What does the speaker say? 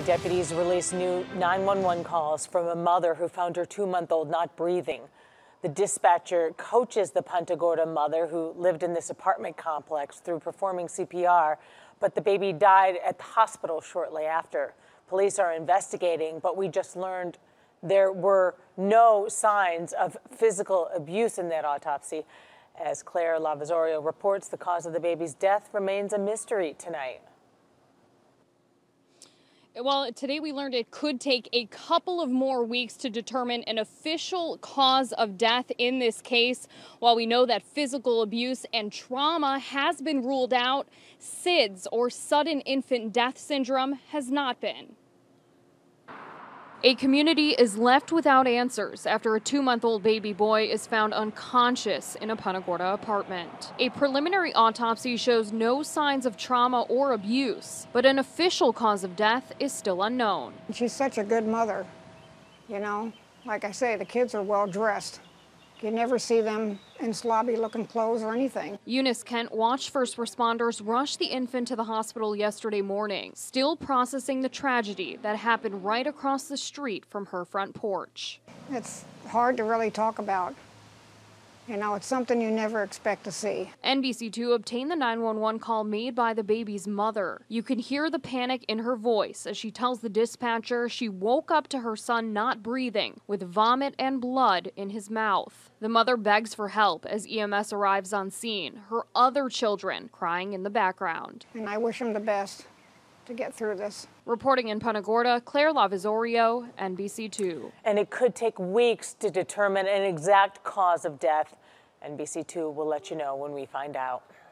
deputies released new 911 calls from a mother who found her 2-month-old not breathing. The dispatcher coaches the Punta Gorda mother who lived in this apartment complex through performing CPR, but the baby died at the hospital shortly after. Police are investigating, but we just learned there were no signs of physical abuse in that autopsy. As Claire Lavazorio reports, the cause of the baby's death remains a mystery tonight. Well, today we learned it could take a couple of more weeks to determine an official cause of death in this case. While we know that physical abuse and trauma has been ruled out, SIDS, or sudden infant death syndrome, has not been. A community is left without answers after a 2-month-old baby boy is found unconscious in a Punta Gorda apartment. A preliminary autopsy shows no signs of trauma or abuse, but an official cause of death is still unknown. She's such a good mother, you know. Like I say, the kids are well dressed. You never see them in sloppy-looking clothes or anything. Eunice Kent watched first responders rush the infant to the hospital yesterday morning, still processing the tragedy that happened right across the street from her front porch. It's hard to really talk about. You know, it's something you never expect to see. NBC2 obtained the 911 call made by the baby's mother. You can hear the panic in her voice as she tells the dispatcher she woke up to her son not breathing, with vomit and blood in his mouth. The mother begs for help as EMS arrives on scene, her other children crying in the background. And I wish them the best to get through this. Reporting in Punta Gorda, Claire Lavazorio, NBC2. And it could take weeks to determine an exact cause of death. NBC2 will let you know when we find out.